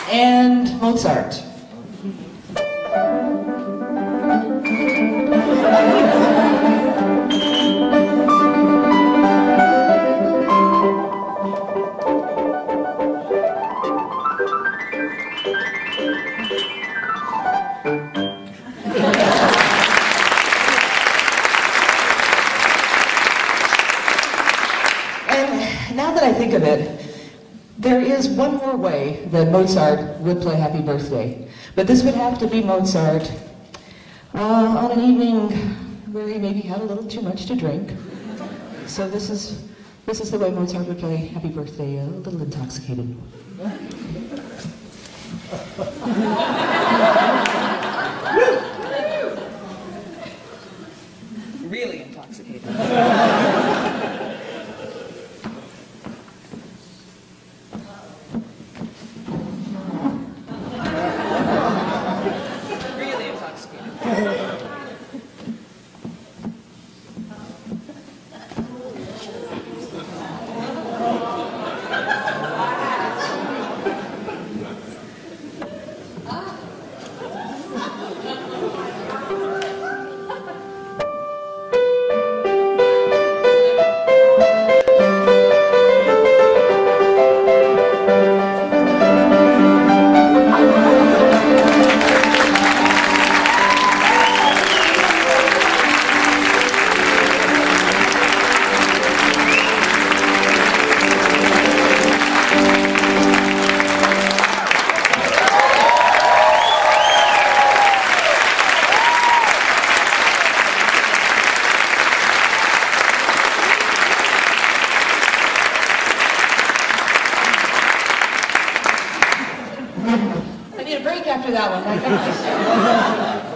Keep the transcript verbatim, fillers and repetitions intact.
and Mozart. Now that I think of it, there is one more way that Mozart would play Happy Birthday. But this would have to be Mozart uh, on an evening where he maybe had a little too much to drink. So this is, this is the way Mozart would play Happy Birthday, a little intoxicated. Really intoxicated. I need a break after that one, my gosh.